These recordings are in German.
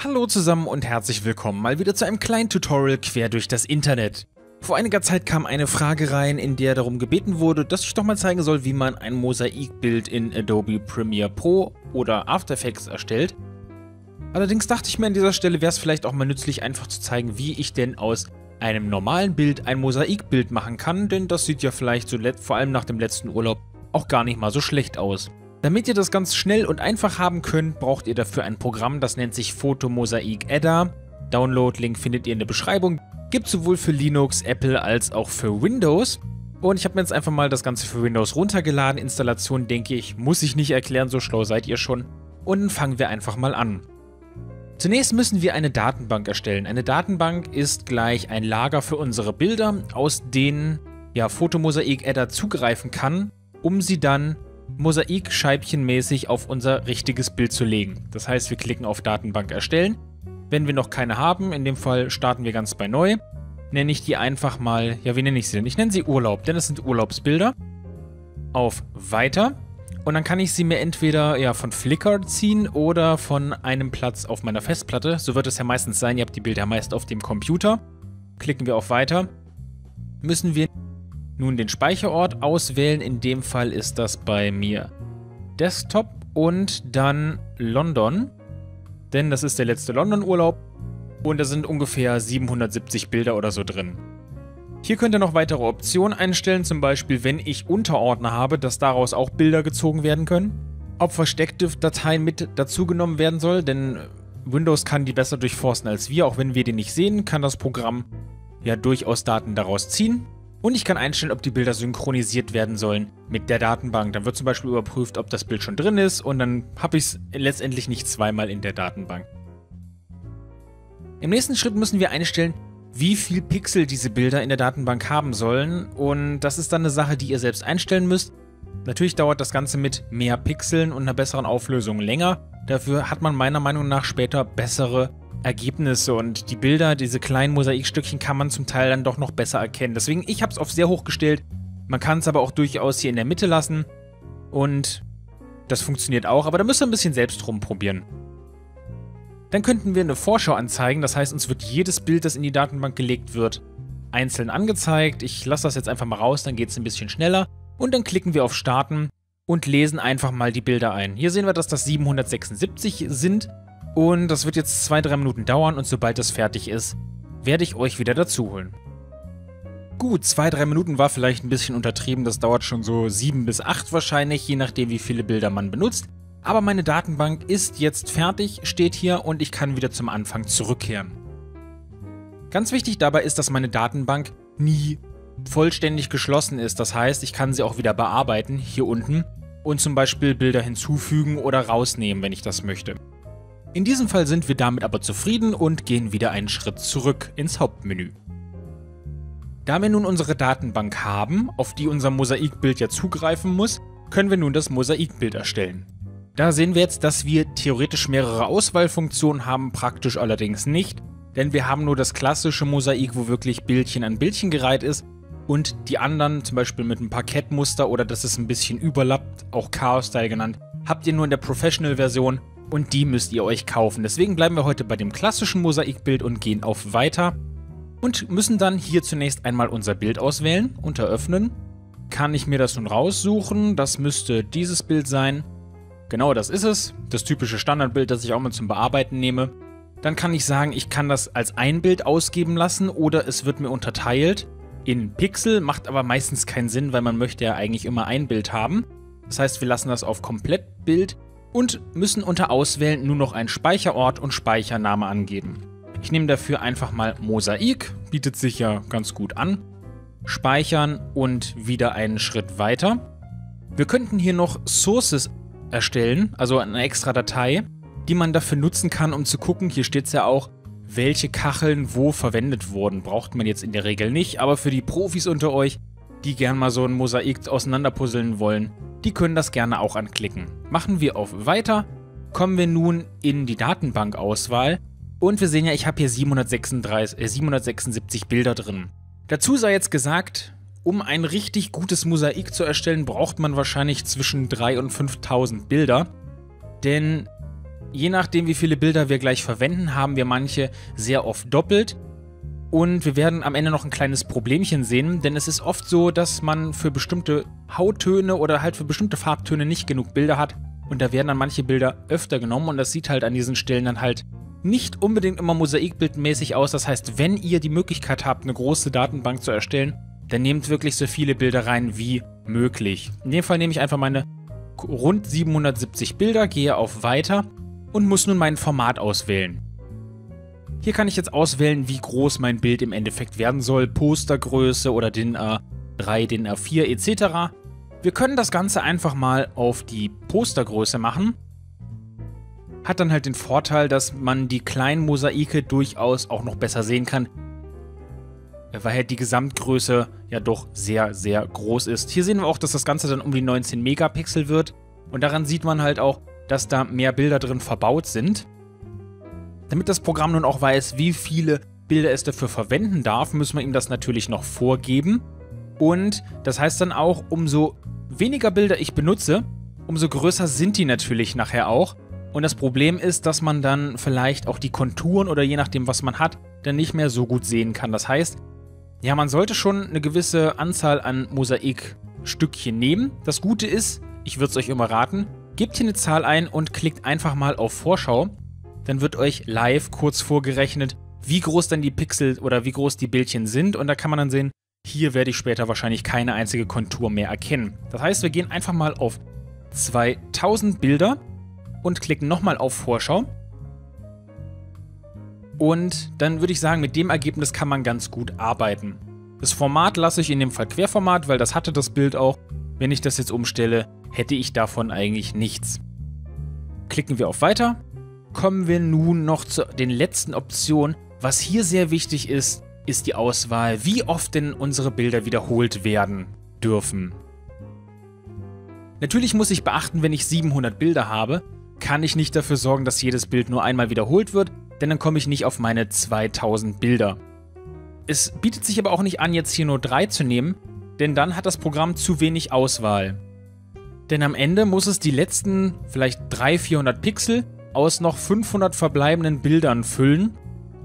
Hallo zusammen und herzlich willkommen mal wieder zu einem kleinen Tutorial quer durch das Internet. Vor einiger Zeit kam eine Frage rein, in der darum gebeten wurde, dass ich doch mal zeigen soll, wie man ein Mosaikbild in Adobe Premiere Pro oder After Effects erstellt. Allerdings dachte ich mir an dieser Stelle, wäre es vielleicht auch mal nützlich, einfach zu zeigen, wie ich denn aus einem normalen Bild ein Mosaikbild machen kann, denn das sieht ja vielleicht so vor allem nach dem letzten Urlaub auch gar nicht mal so schlecht aus. Damit ihr das ganz schnell und einfach haben könnt, braucht ihr dafür ein Programm, das nennt sich Photomosaik Editor. Download-Link findet ihr in der Beschreibung. Gibt sowohl für Linux, Apple als auch für Windows. Und ich habe mir jetzt einfach mal das Ganze für Windows runtergeladen. Installation, denke ich, muss ich nicht erklären, so schlau seid ihr schon. Und dann fangen wir einfach mal an. Zunächst müssen wir eine Datenbank erstellen. Eine Datenbank ist gleich ein Lager für unsere Bilder, aus denen Photomosaik Editor zugreifen kann, um sie dann mosaikscheibchenmäßig auf unser richtiges Bild zu legen. Das heißt, wir klicken auf Datenbank erstellen. Wenn wir noch keine haben, in dem Fall starten wir ganz bei neu, nenne ich die einfach mal, wie nenne ich sie denn? Ich nenne sie Urlaub, denn es sind Urlaubsbilder. Auf Weiter und dann kann ich sie mir entweder von Flickr ziehen oder von einem Platz auf meiner Festplatte. So wird es ja meistens sein, ihr habt die Bilder meist auf dem Computer. Klicken wir auf Weiter, müssen wir nun den Speicherort auswählen. In dem Fall ist das bei mir Desktop und dann London, denn das ist der letzte London-Urlaub und da sind ungefähr 770 Bilder oder so drin. Hier könnt ihr noch weitere Optionen einstellen, zum Beispiel, wenn ich Unterordner habe, dass daraus auch Bilder gezogen werden können. Ob versteckte Dateien mit dazugenommen werden soll, denn Windows kann die besser durchforsten als wir. Auch wenn wir die nicht sehen, kann das Programm durchaus Daten daraus ziehen. Und ich kann einstellen, ob die Bilder synchronisiert werden sollen mit der Datenbank. Dann wird zum Beispiel überprüft, ob das Bild schon drin ist und dann habe ich es letztendlich nicht zweimal in der Datenbank. Im nächsten Schritt müssen wir einstellen, wie viel Pixel diese Bilder in der Datenbank haben sollen. Und das ist dann eine Sache, die ihr selbst einstellen müsst. Natürlich dauert das Ganze mit mehr Pixeln und einer besseren Auflösung länger. Dafür hat man meiner Meinung nach später bessere Ergebnisse und die Bilder, diese kleinen Mosaikstückchen, kann man zum Teil dann doch noch besser erkennen. Deswegen, ich habe es auf sehr hoch gestellt. Man kann es aber auch durchaus hier in der Mitte lassen und das funktioniert auch, aber da müsst ihr ein bisschen selbst rumprobieren. Dann könnten wir eine Vorschau anzeigen, das heißt, uns wird jedes Bild, das in die Datenbank gelegt wird, einzeln angezeigt. Ich lasse das jetzt einfach mal raus, dann geht es ein bisschen schneller und dann klicken wir auf Starten und lesen einfach mal die Bilder ein. Hier sehen wir, dass das 776 sind. Und das wird jetzt 2-3 Minuten dauern und sobald das fertig ist, werde ich euch wieder dazu holen. Gut, 2-3 Minuten war vielleicht ein bisschen untertrieben, das dauert schon so 7 bis 8 wahrscheinlich, je nachdem wie viele Bilder man benutzt. Aber meine Datenbank ist jetzt fertig, steht hier und ich kann wieder zum Anfang zurückkehren. Ganz wichtig dabei ist, dass meine Datenbank nie vollständig geschlossen ist. Das heißt, ich kann sie auch wieder bearbeiten, hier unten, und zum Beispiel Bilder hinzufügen oder rausnehmen, wenn ich das möchte. In diesem Fall sind wir damit aber zufrieden und gehen wieder einen Schritt zurück ins Hauptmenü. Da wir nun unsere Datenbank haben, auf die unser Mosaikbild ja zugreifen muss, können wir nun das Mosaikbild erstellen. Da sehen wir jetzt, dass wir theoretisch mehrere Auswahlfunktionen haben, praktisch allerdings nicht, denn wir haben nur das klassische Mosaik, wo wirklich Bildchen an Bildchen gereiht ist und die anderen, zum Beispiel mit einem Parkettmuster oder dass es ein bisschen überlappt, auch Chaos-Style genannt, habt ihr nur in der Professional-Version. Und die müsst ihr euch kaufen. Deswegen bleiben wir heute bei dem klassischen Mosaikbild und gehen auf Weiter. Und müssen dann hier zunächst einmal unser Bild auswählen. Unter Öffnen. Kann ich mir das nun raussuchen? Das müsste dieses Bild sein. Genau, das ist es. Das typische Standardbild, das ich auch mal zum Bearbeiten nehme. Dann kann ich sagen, ich kann das als ein Bild ausgeben lassen oder es wird mir unterteilt in Pixel. Macht aber meistens keinen Sinn, weil man möchte ja eigentlich immer ein Bild haben. Das heißt, wir lassen das auf Komplettbild. Und müssen unter Auswählen nur noch einen Speicherort und Speichername angeben. Ich nehme dafür einfach mal Mosaik, bietet sich ja ganz gut an. Speichern und wieder einen Schritt weiter. Wir könnten hier noch Sources erstellen, also eine extra Datei, die man dafür nutzen kann, um zu gucken, hier steht es ja auch, welche Kacheln wo verwendet wurden. Braucht man jetzt in der Regel nicht, aber für die Profis unter euch, die gern mal so ein Mosaik auseinanderpuzzeln wollen, die können das gerne auch anklicken. Machen wir auf Weiter, kommen wir nun in die Datenbankauswahl und wir sehen ja, ich habe hier 776 Bilder drin. Dazu sei jetzt gesagt, um ein richtig gutes Mosaik zu erstellen, braucht man wahrscheinlich zwischen 3.000 und 5.000 Bilder, denn Je nachdem, wie viele Bilder wir gleich verwenden, haben wir manche sehr oft doppelt. Und wir werden am Ende noch ein kleines Problemchen sehen, denn es ist oft so, dass man für bestimmte Hauttöne oder halt für bestimmte Farbtöne nicht genug Bilder hat. Und da werden dann manche Bilder öfter genommen und das sieht halt an diesen Stellen dann halt nicht unbedingt immer mosaikbildmäßig aus. Das heißt, wenn ihr die Möglichkeit habt, eine große Datenbank zu erstellen, dann nehmt wirklich so viele Bilder rein wie möglich. In dem Fall nehme ich einfach meine rund 770 Bilder, gehe auf Weiter und muss nun mein Format auswählen. Hier kann ich jetzt auswählen, wie groß mein Bild im Endeffekt werden soll, Postergröße oder DIN A3, DIN A4 etc. Wir können das Ganze einfach mal auf die Postergröße machen. Hat dann halt den Vorteil, dass man die kleinen Mosaike durchaus auch noch besser sehen kann, weil halt die Gesamtgröße ja doch sehr, sehr groß ist. Hier sehen wir auch, dass das Ganze dann um die 19 Megapixel wird und daran sieht man halt auch, dass da mehr Bilder drin verbaut sind. Damit das Programm nun auch weiß, wie viele Bilder es dafür verwenden darf, müssen wir ihm das natürlich noch vorgeben. Und das heißt dann auch, umso weniger Bilder ich benutze, umso größer sind die natürlich nachher auch. Und das Problem ist, dass man dann vielleicht auch die Konturen oder je nachdem, was man hat, dann nicht mehr so gut sehen kann. Das heißt, ja, man sollte schon eine gewisse Anzahl an Mosaikstückchen nehmen. Das Gute ist, ich würde es euch immer raten, gebt hier eine Zahl ein und klickt einfach mal auf Vorschau. Dann wird euch live kurz vorgerechnet, wie groß dann die Pixel oder wie groß die Bildchen sind. Und da kann man dann sehen, hier werde ich später wahrscheinlich keine einzige Kontur mehr erkennen. Das heißt, wir gehen einfach mal auf 2000 Bilder und klicken nochmal auf Vorschau. Und dann würde ich sagen, mit dem Ergebnis kann man ganz gut arbeiten. Das Format lasse ich in dem Fall Querformat, weil das hatte das Bild auch. Wenn ich das jetzt umstelle, hätte ich davon eigentlich nichts. Klicken wir auf Weiter. Kommen wir nun noch zu den letzten Optionen. Was hier sehr wichtig ist, ist die Auswahl, wie oft denn unsere Bilder wiederholt werden dürfen. Natürlich muss ich beachten, wenn ich 700 Bilder habe, kann ich nicht dafür sorgen, dass jedes Bild nur einmal wiederholt wird, denn dann komme ich nicht auf meine 2000 Bilder. Es bietet sich aber auch nicht an, jetzt hier nur 3 zu nehmen, denn dann hat das Programm zu wenig Auswahl. Denn am Ende muss es die letzten vielleicht 300-400 Pixel aus noch 500 verbleibenden Bildern füllen.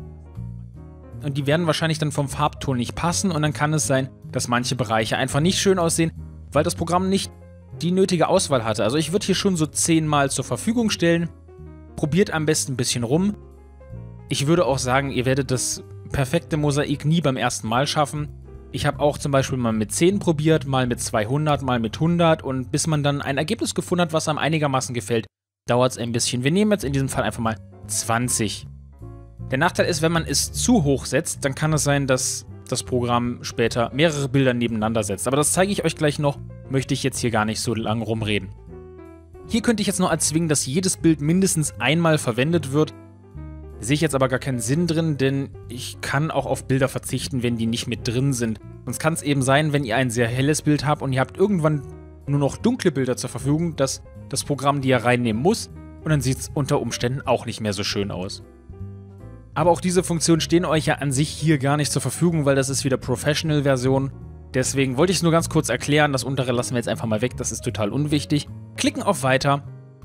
Und die werden wahrscheinlich dann vom Farbton nicht passen und dann kann es sein, dass manche Bereiche einfach nicht schön aussehen, weil das Programm nicht die nötige Auswahl hatte. Also ich würde hier schon so 10 Mal zur Verfügung stellen. Probiert am besten ein bisschen rum. Ich würde auch sagen, ihr werdet das perfekte Mosaik nie beim ersten Mal schaffen. Ich habe auch zum Beispiel mal mit 10 probiert, mal mit 200, mal mit 100 und bis man dann ein Ergebnis gefunden hat, was einem einigermaßen gefällt, dauert es ein bisschen. Wir nehmen jetzt in diesem Fall einfach mal 20. Der Nachteil ist, wenn man es zu hoch setzt, dann kann es sein, dass das Programm später mehrere Bilder nebeneinander setzt. Aber das zeige ich euch gleich noch, möchte ich jetzt hier gar nicht so lange rumreden. Hier könnte ich jetzt noch erzwingen, dass jedes Bild mindestens einmal verwendet wird. Sehe ich jetzt aber gar keinen Sinn drin, denn ich kann auch auf Bilder verzichten, wenn die nicht mit drin sind. Sonst kann es eben sein, wenn ihr ein sehr helles Bild habt und ihr habt irgendwann nur noch dunkle Bilder zur Verfügung, dass das Programm die ja reinnehmen muss und dann sieht es unter Umständen auch nicht mehr so schön aus. Aber auch diese Funktionen stehen euch ja an sich hier gar nicht zur Verfügung, weil das ist wieder Professional-Version. Deswegen wollte ich es nur ganz kurz erklären, das untere lassen wir jetzt einfach mal weg, das ist total unwichtig. Klicken auf Weiter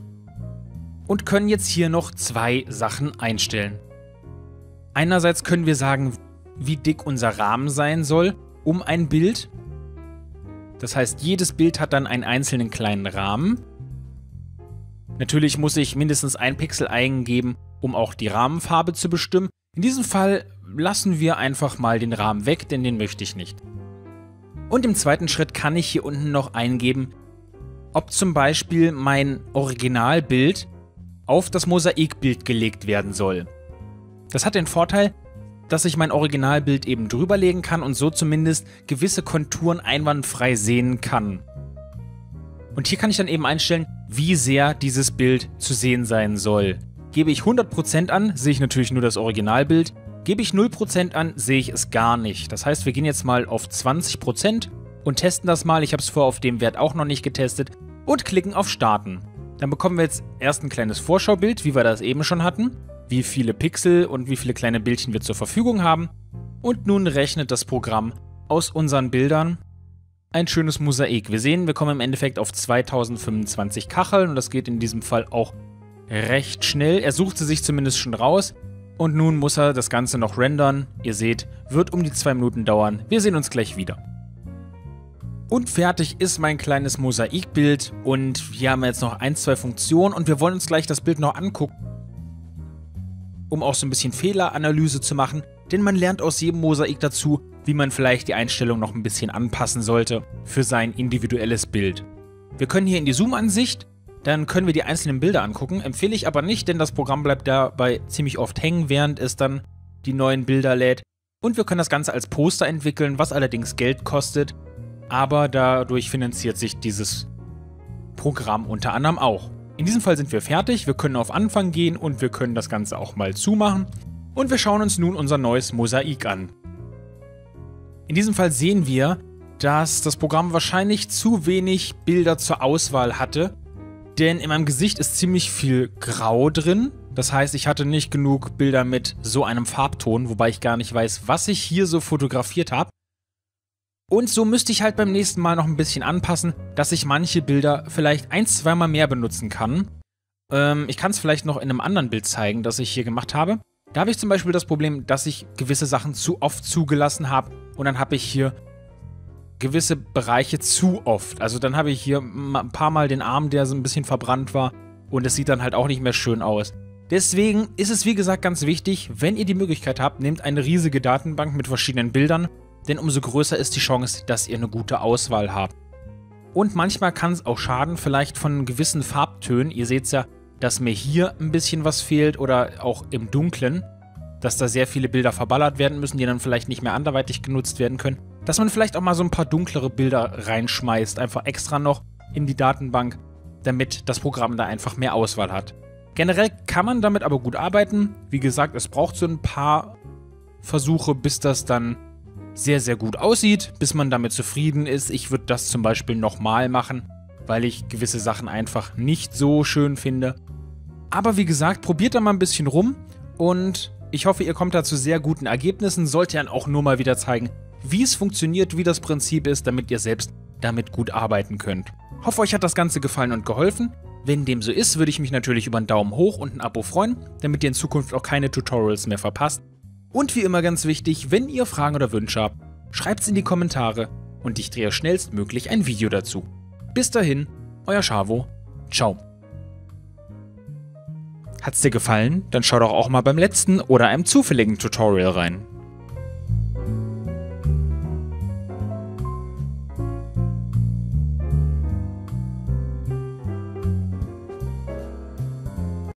und können jetzt hier noch 2 Sachen einstellen. Einerseits können wir sagen, wie dick unser Rahmen sein soll um ein Bild. Das heißt, jedes Bild hat dann einen einzelnen kleinen Rahmen. Natürlich muss ich mindestens 1 Pixel eingeben, um auch die Rahmenfarbe zu bestimmen. In diesem Fall lassen wir einfach mal den Rahmen weg, denn den möchte ich nicht. Und im zweiten Schritt kann ich hier unten noch eingeben, ob zum Beispiel mein Originalbild auf das Mosaikbild gelegt werden soll. Das hat den Vorteil, dass ich mein Originalbild eben drüber legen kann und so zumindest gewisse Konturen einwandfrei sehen kann. Und hier kann ich dann eben einstellen, wie sehr dieses Bild zu sehen sein soll. Gebe ich 100% an, sehe ich natürlich nur das Originalbild. Gebe ich 0% an, sehe ich es gar nicht. Das heißt, wir gehen jetzt mal auf 20% und testen das mal. Ich habe es vorher auf dem Wert auch noch nicht getestet. Und klicken auf Starten. Dann bekommen wir jetzt erst ein kleines Vorschaubild, wie wir das eben schon hatten. Wie viele Pixel und wie viele kleine Bildchen wir zur Verfügung haben. Und nun rechnet das Programm aus unseren Bildern ein schönes Mosaik. Wir sehen, wir kommen im Endeffekt auf 2025 Kacheln und das geht in diesem Fall auch recht schnell. Er sucht sie sich zumindest schon raus. Und nun muss er das Ganze noch rendern. Ihr seht, wird um die 2 Minuten dauern. Wir sehen uns gleich wieder. Und fertig ist mein kleines Mosaikbild. Und hier haben wir jetzt noch 1, 2 Funktionen. Und wir wollen uns gleich das Bild noch angucken, um auch so ein bisschen Fehleranalyse zu machen. Denn man lernt aus jedem Mosaik dazu, wie man vielleicht die Einstellung noch ein bisschen anpassen sollte für sein individuelles Bild. Wir können hier in die Zoom-Ansicht, dann können wir die einzelnen Bilder angucken. Empfehle ich aber nicht, denn das Programm bleibt dabei ziemlich oft hängen, während es dann die neuen Bilder lädt. Und wir können das Ganze als Poster entwickeln, was allerdings Geld kostet. Aber dadurch finanziert sich dieses Programm unter anderem auch. In diesem Fall sind wir fertig, wir können auf Anfang gehen und wir können das Ganze auch mal zumachen. Und wir schauen uns nun unser neues Mosaik an. In diesem Fall sehen wir, dass das Programm wahrscheinlich zu wenig Bilder zur Auswahl hatte. Denn in meinem Gesicht ist ziemlich viel Grau drin. Das heißt, ich hatte nicht genug Bilder mit so einem Farbton, wobei ich gar nicht weiß, was ich hier so fotografiert habe. Und so müsste ich halt beim nächsten Mal noch ein bisschen anpassen, dass ich manche Bilder vielleicht 1-, 2 Mal mehr benutzen kann. Ich kann es vielleicht noch in einem anderen Bild zeigen, das ich hier gemacht habe. Da habe ich zum Beispiel das Problem, dass ich gewisse Sachen zu oft zugelassen habe. Und dann habe ich hier gewisse Bereiche zu oft. Also dann habe ich hier ein paar Mal den Arm, der so ein bisschen verbrannt war. Und es sieht dann halt auch nicht mehr schön aus. Deswegen ist es wie gesagt ganz wichtig, wenn ihr die Möglichkeit habt, nehmt eine riesige Datenbank mit verschiedenen Bildern. Denn umso größer ist die Chance, dass ihr eine gute Auswahl habt. Und manchmal kann es auch schaden, vielleicht von gewissen Farbtönen. Ihr seht ja, dass mir hier ein bisschen was fehlt oder auch im Dunklen, dass da sehr viele Bilder verballert werden müssen, die dann vielleicht nicht mehr anderweitig genutzt werden können. Dass man vielleicht auch mal so ein paar dunklere Bilder reinschmeißt, einfach extra noch in die Datenbank, damit das Programm da einfach mehr Auswahl hat. Generell kann man damit aber gut arbeiten. Wie gesagt, es braucht so ein paar Versuche, bis das dann sehr, sehr gut aussieht, bis man damit zufrieden ist. Ich würde das zum Beispiel nochmal machen, weil ich gewisse Sachen einfach nicht so schön finde. Aber wie gesagt, probiert da mal ein bisschen rum und ich hoffe, ihr kommt da zu sehr guten Ergebnissen. Sollte dann auch nur mal wieder zeigen, wie es funktioniert, wie das Prinzip ist, damit ihr selbst damit gut arbeiten könnt. Hoffe, euch hat das Ganze gefallen und geholfen. Wenn dem so ist, würde ich mich natürlich über einen Daumen hoch und ein Abo freuen, damit ihr in Zukunft auch keine Tutorials mehr verpasst. Und wie immer ganz wichtig, wenn ihr Fragen oder Wünsche habt, schreibt es in die Kommentare und ich drehe schnellstmöglich ein Video dazu. Bis dahin, euer Schavo. Ciao. Hat's dir gefallen? Dann schau doch auch mal beim letzten oder einem zufälligen Tutorial rein.